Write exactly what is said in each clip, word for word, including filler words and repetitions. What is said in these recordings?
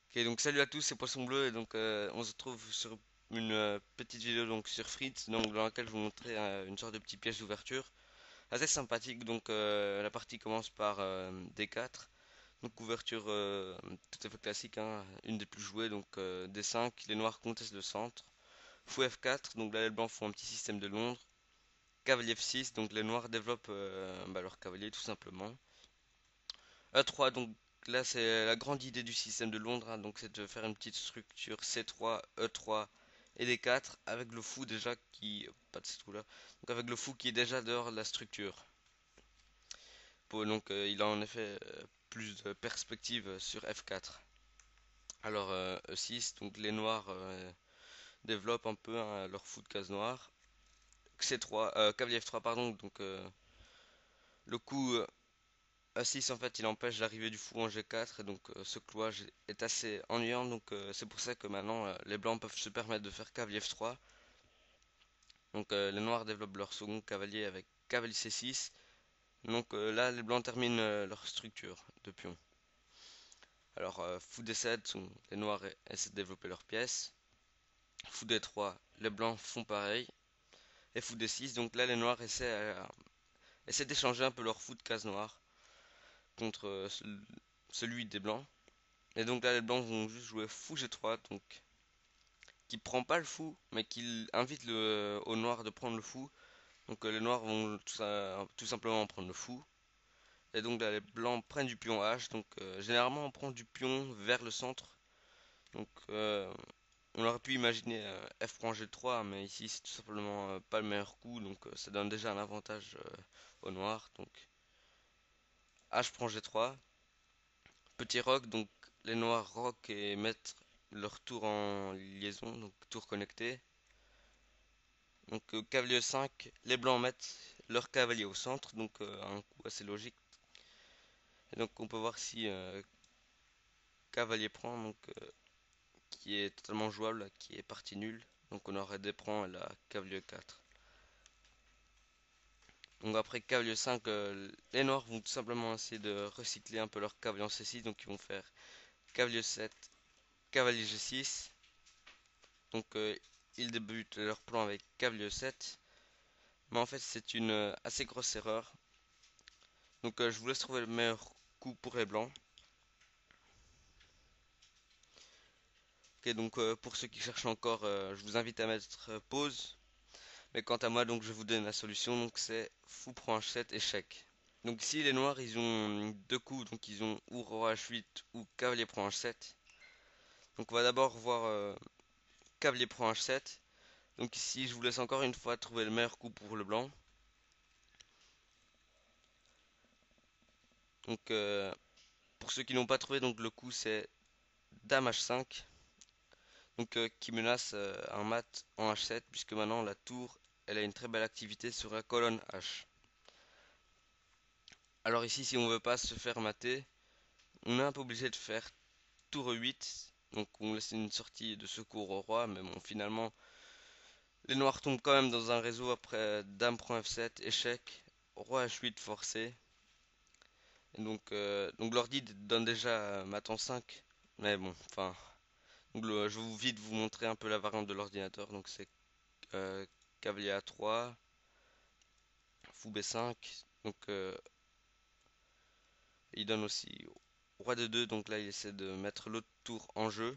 Ok, donc salut à tous, c'est Poisson Bleu et donc euh, on se retrouve sur une euh, petite vidéo donc sur Fritz donc dans laquelle je vous montrer euh, une sorte de petit piège d'ouverture assez sympathique. Donc euh, la partie commence par euh, D quatre, donc ouverture euh, tout à fait classique, hein, une des plus jouées. Donc euh, D cinq, les noirs contestent le centre. Fou F quatre, donc là les blancs font un petit système de Londres. Cavalier F six, donc les noirs développent euh, bah, leur cavalier tout simplement. E trois, donc là c'est la grande idée du système de Londres, hein, donc c'est de faire une petite structure C trois, E trois et D quatre avec le fou déjà qui, pas de cette couleur, donc avec le fou qui est déjà dehors de la structure. Pour, donc euh, il a en effet euh, plus de perspective sur F quatre. Alors euh, E six, donc les noirs euh, développent un peu, hein, leur fou de case noire. C trois, euh, cavalier F trois pardon, donc euh, le coup A six en fait il empêche l'arrivée du fou en G quatre et donc euh, ce clouage est assez ennuyant, donc euh, c'est pour ça que maintenant euh, les blancs peuvent se permettre de faire cavalier F trois. Donc euh, les noirs développent leur second cavalier avec cavalier C six. Donc euh, là les blancs terminent euh, leur structure de pion. Alors euh, fou D sept, les noirs essaient de développer leurs pièces. Fou D trois, les blancs font pareil. Et fou D six, donc là les noirs essaient, euh, essaient d'échanger un peu leur fou de case noire contre euh, celui des blancs. Et donc là les blancs vont juste jouer fou G trois, donc qui prend pas le fou, mais qui invite le, au noir de prendre le fou. Donc euh, les noirs vont tout, ça- tout simplement prendre le fou. Et donc là les blancs prennent du pion H. Donc euh, généralement on prend du pion vers le centre. Donc euh, on aurait pu imaginer euh, F prend G trois, mais ici c'est tout simplement euh, pas le meilleur coup. Donc euh, ça donne déjà un avantage euh, au noir. Donc H prend G trois. Petit roc, donc les noirs rock et mettent leur tour en liaison, donc tour connecté. Donc euh, cavalier cinq, les blancs mettent leur cavalier au centre, donc euh, un coup assez logique. Et donc on peut voir si euh, cavalier prend, donc euh, qui est totalement jouable, qui est partie nulle. Donc on aurait des prend et la cavalier quatre. Donc après cavalier cinq, euh, les noirs vont tout simplement essayer de recycler un peu leur cavalier en C six, donc ils vont faire cavalier sept, cavalier G six. Donc euh, ils débutent leur plan avec cavalier sept, mais en fait c'est une euh, assez grosse erreur. Donc euh, je vous laisse trouver le meilleur coup pour les blancs. Ok, donc euh, pour ceux qui cherchent encore, euh, je vous invite à mettre euh, pause. Mais quant à moi, donc je vous donne la solution. Donc c'est fou prend H sept, échec. Donc ici les noirs ils ont deux coups, donc ils ont ou roi H huit ou cavalier prend H sept. Donc on va d'abord voir euh, cavalier prend H sept. Donc ici je vous laisse encore une fois trouver le meilleur coup pour le blanc. Donc euh, pour ceux qui n'ont pas trouvé, donc le coup c'est dame H cinq. Donc euh, qui menace euh, un mat en H sept, puisque maintenant la tour elle a une très belle activité sur la colonne H. Alors ici si on veut pas se faire mater, on est un peu obligé de faire tour huit. Donc on laisse une sortie de secours au roi, mais bon finalement les noirs tombent quand même dans un réseau après dame prend F sept, échec, roi H huit forcé. Et donc, euh, donc l'ordi donne déjà mat en cinq. Mais bon, enfin, donc le- je vais vite vous montrer un peu la variante de l'ordinateur. Donc c'est euh, cavalier A trois, fou B cinq. Donc euh, il donne aussi roi D deux. Donc là il essaie de mettre l'autre tour en jeu.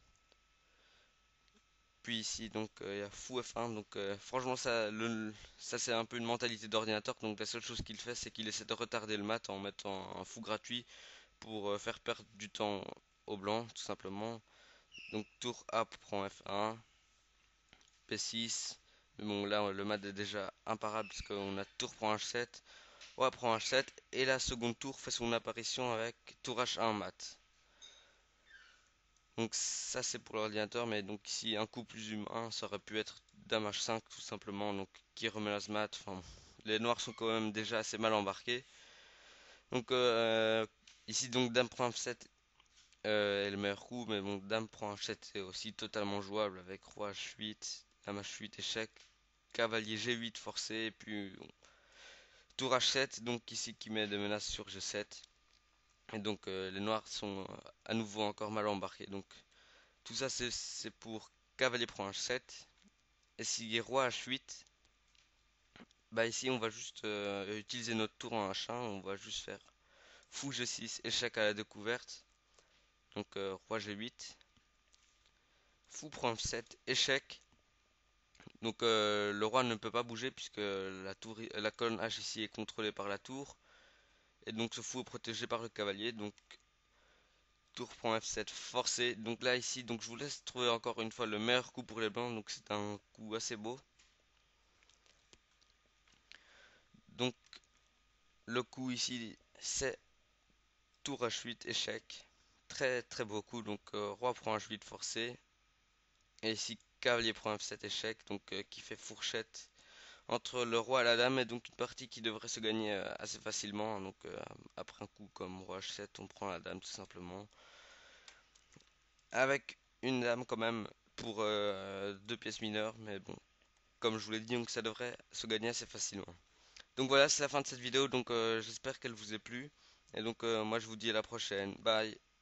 Puis ici donc euh, il y a fou F un. Donc euh, franchement ça, le, ça c'est un peu une mentalité d'ordinateur. Donc la seule chose qu'il fait c'est qu'il essaie de retarder le mat en mettant un fou gratuit pour euh, faire perdre du temps au blanc tout simplement. Donc tour A prend F un, P six. Mais bon là le mat est déjà imparable parce qu'on a tour prend H sept. Roi prend H sept et la seconde tour fait son apparition avec tour H un mat. Donc ça c'est pour l'ordinateur, mais donc ici un coup plus humain ça aurait pu être dame H cinq tout simplement, donc qui remenace mat. Enfin, les noirs sont quand même déjà assez mal embarqués. Donc euh, ici donc dame prend F sept euh, est le meilleur coup, mais bon dame prend H sept est aussi totalement jouable avec roi H huit, dame H huit échec, cavalier G huit forcé, et puis bon, tour H sept donc ici qui met des menaces sur G sept. Et donc euh, les noirs sont euh, à nouveau encore mal embarqués. Donc tout ça c'est c'est pour cavalier prend h sept. Et si roi h huit, bah ici on va juste euh, utiliser notre tour en h un. On va juste faire fou g six, échec à la découverte. Donc euh, roi g huit, fou prend f sept, échec. Donc euh, le roi ne peut pas bouger puisque la tour, la colonne H ici est contrôlée par la tour. Et donc ce fou est protégé par le cavalier. Donc tour prend f sept forcé. Donc là ici, donc je vous laisse trouver encore une fois le meilleur coup pour les blancs. Donc c'est un coup assez beau. Donc le coup ici c'est tour h huit échec. Très très beau coup. Donc euh, roi prend h huit forcé. Et ici cavalier prend f sept échec. Donc euh, qui fait fourchette entre le roi et la dame. Et donc une partie qui devrait se gagner euh, assez facilement. Donc euh, après un coup comme roi h sept, on prend la dame tout simplement. Avec une dame quand même pour euh, deux pièces mineures. Mais bon, comme je vous l'ai dit, donc ça devrait se gagner assez facilement. Donc voilà, c'est la fin de cette vidéo, donc euh, j'espère qu'elle vous ait plu. Et donc euh, moi je vous dis à la prochaine. Bye.